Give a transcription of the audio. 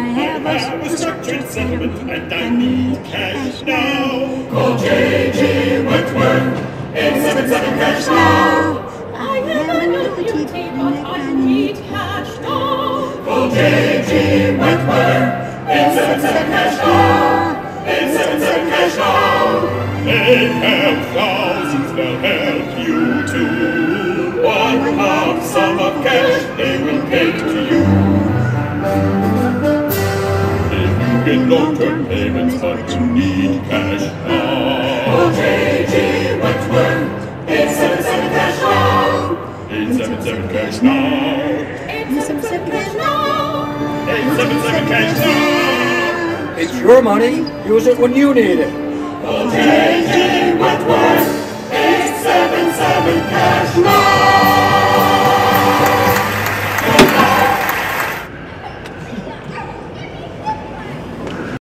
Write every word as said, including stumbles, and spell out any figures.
have a structured settlement and I need cash now. Call J G Wentworth, eight seven seven cash now. I have a annuity, but I need cash now. Call J G Wentworth, eight seven seven cash now. eight seven seven cash now. They help thousands, they'll help you too. One half sum of cash they will pay to you. If you get long-term payments but you need cash now. Call J G Wentworth, eight seven seven cash now. eight seven seven cash now. eight seven seven cash now. eight seven seven cash now. It's your money. Use it when you need it. Call J G Wentworth, eight seven seven cash now.